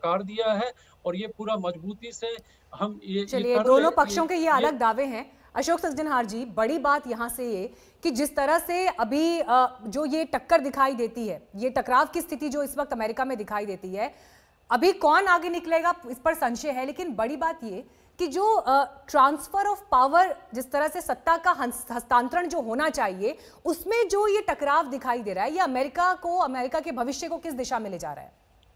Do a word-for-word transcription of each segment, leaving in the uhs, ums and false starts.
नकार दिया है और ये पूरा मजबूती से हम ये ये चलिए, कर दोनों रहे ये पक्षों के ये ये अलग दावे हैं। अशोक सज्जनहार जी, बड़ी बात यहां से ये कि जिस तरह से अभी अ, जो ये टक्कर दिखाई देती है, ये टकराव की स्थिति जो इस वक्त अमेरिका में दिखाई देती है, अभी कौन आगे निकलेगा इस पर संशय है। लेकिन बड़ी बात ये कि जो ट्रांसफर ऑफ पावर, जिस तरह से सत्ता का हंस- हस्तांतरण जो होना चाहिए, उसमें जो ये टकराव दिखाई दे रहा है, ये अमेरिका को, अमेरिका के भविष्य को किस दिशा में ले जा रहा है?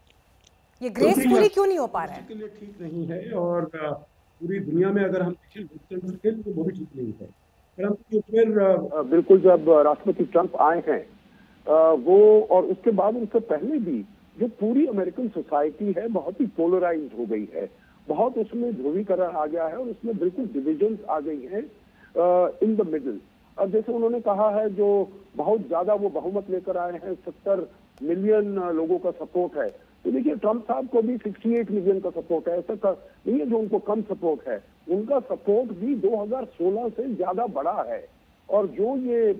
ये क्योंकि यह ग्रेसफुली क्यों नहीं हो पा रहा भविष्य है? के लिए ठीक नहीं है और अ, पूरी दुनिया में अगर हम देखें लोकतंत्र के लिए तो वो भी ठीक नहीं है। परंतु जो फिर अ, बिल्कुल जब राष्ट्रपति ट्रंप आए हैं अ, वो और उसके बाद उनसे पहले भी जो पूरी अमेरिकन सोसाइटी है बहुत ही पोलराइज्ड हो गई है, बहुत उसमें ध्रुवीकरण आ गया है और उसमें बिल्कुल डिविजन्स आ गई हैं इन द मिडिल। अब जैसे उन्होंने कहा है जो बहुत ज्यादा वो बहुमत लेकर आए हैं, सत्तर मिलियन लोगों का सपोर्ट है, तो देखिए ट्रंप साहब को भी अड़सठ मिलियन का सपोर्ट है, ऐसा कर, नहीं है जो उनको कम सपोर्ट है, उनका सपोर्ट भी दो हज़ार सोलह से ज्यादा बड़ा है। और जो ये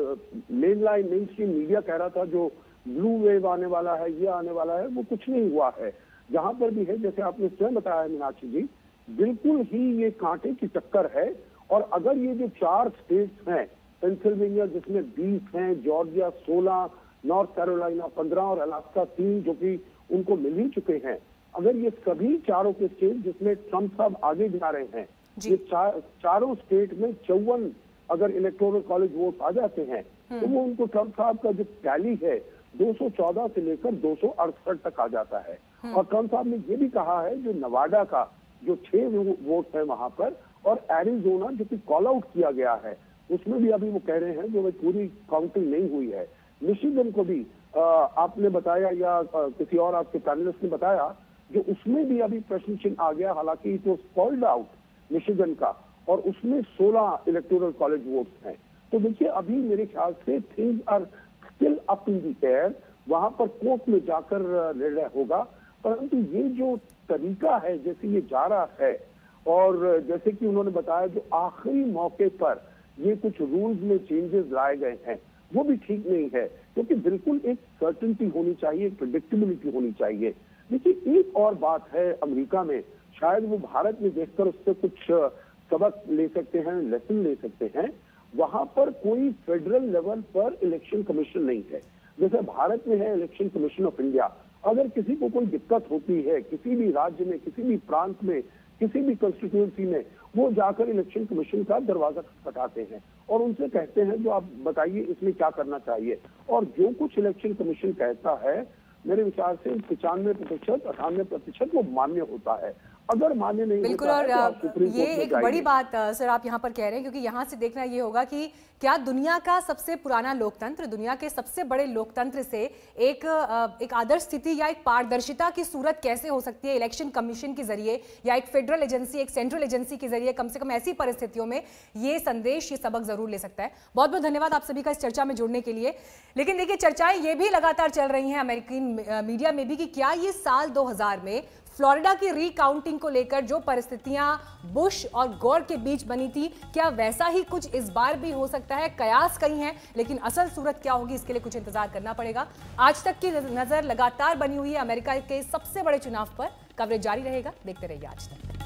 main line mainstream media कह रहा था जो ब्लू वेव आने वाला है, ये आने वाला है, वो कुछ नहीं हुआ है। जहां पर भी है, जैसे आपने स्वयं बताया मीनाक्षी जी, बिल्कुल ही ये कांटे की टक्कर है। और अगर ये जो चार स्टेट्स हैं, पेंसिल्वेनिया जिसमें बीस हैं, जॉर्जिया सोलह, नॉर्थ कैरोलिना पंद्रह और अलास्का तीन जो कि उनको मिल ही चुके हैं, अगर ये सभी चारों के स्टेट जिसमें ट्रंप साहब आगे जा रहे हैं, ये चार, चारों स्टेट में चौवन अगर इलेक्टोरल कॉलेज वोट आ जाते हैं तो वो उनको ट्रंप साहब का जो टैली है दो सौ चौदह से लेकर दो सौ अड़सठ तक आ जाता है। और ट्रंप साहब ने ये भी कहा है जो नवाडा का जो छह वोट है वहां पर, और एरिजोना जो कि कॉल आउट किया गया है उसमें भी अभी वो कह रहे हैं जो पूरी काउंटिंग नहीं हुई है। मिशिगन को भी आ, आपने बताया या आ, किसी और आपके पैनलिस्ट ने बताया जो उसमें भी अभी प्रश्न चिन्ह आ गया, हालांकि तो स्पॉइल्ड आउट मिशिगन का, और उसमें सोलह इलेक्टोरल कॉलेज वोट्स हैं। तो देखिए अभी मेरे ख्याल से things are still up in the air, वहां पर कोर्ट में जाकर निर्णय होगा। परंतु ये जो तरीका है जैसे ये जा रहा है, और जैसे कि उन्होंने बताया जो आखिरी मौके पर ये कुछ रूल्स में चेंजेस लाए गए हैं, वो भी ठीक नहीं है, क्योंकि बिल्कुल एक सर्टेनिटी होनी चाहिए, एक प्रेडिक्टेबिलिटी होनी चाहिए। देखिए एक और बात है अमेरिका में, शायद वो भारत में देखकर उससे कुछ सबक ले सकते हैं, लेसन ले सकते हैं। वहां पर कोई फेडरल लेवल पर इलेक्शन कमीशन नहीं है, जैसे भारत में है इलेक्शन कमीशन ऑफ इंडिया। अगर किसी को कोई दिक्कत होती है किसी भी राज्य में, किसी भी प्रांत में, किसी भी कंस्टिट्यूंसी में, वो जाकर इलेक्शन कमीशन का दरवाजा खटखटाते हैं और उनसे कहते हैं जो आप बताइए इसमें क्या करना चाहिए। और जो कुछ इलेक्शन कमीशन कहता है मेरे विचार से पिचानवे प्रतिशत अठानवे प्रतिशत वो मान्य होता है। अगर मान्य नहीं बिल्कुल। होता और है तो आप सुप्रीम ये कोर्ट में एक बड़ी जाइए। बात अ, सर आप यहाँ पर कह रहे हैं, क्योंकि यहाँ से देखना ये होगा कि क्या दुनिया का सबसे पुराना लोकतंत्र, दुनिया के सबसे बड़े लोकतंत्र से एक अ, एक आदर्श स्थिति या एक पारदर्शिता की सूरत कैसे हो सकती है इलेक्शन कमीशन के जरिए, या एक फेडरल एजेंसी, एक सेंट्रल एजेंसी के जरिए। कम से कम ऐसी परिस्थितियों में ये संदेश, ये सबक जरूर ले सकता है। बहुत बहुत धन्यवाद आप सभी का इस चर्चा में जुड़ने के लिए। लेकिन देखिए चर्चाएं ये भी लगातार चल रही हैं अमेरिकन मीडिया में भी कि क्या ये साल दो हज़ार में फ्लोरिडा की रीकाउंटिंग को लेकर जो परिस्थितियां बुश और गोर के बीच बनी थी, क्या वैसा ही कुछ इस बार भी हो सकता है? कयास कई हैं, लेकिन असल सूरत क्या होगी इसके लिए कुछ इंतजार करना पड़ेगा। आज तक की नजर लगातार बनी हुई है अमेरिका के सबसे बड़े चुनाव पर। कवरेज जारी रहेगा, देखते रहिए आज तक।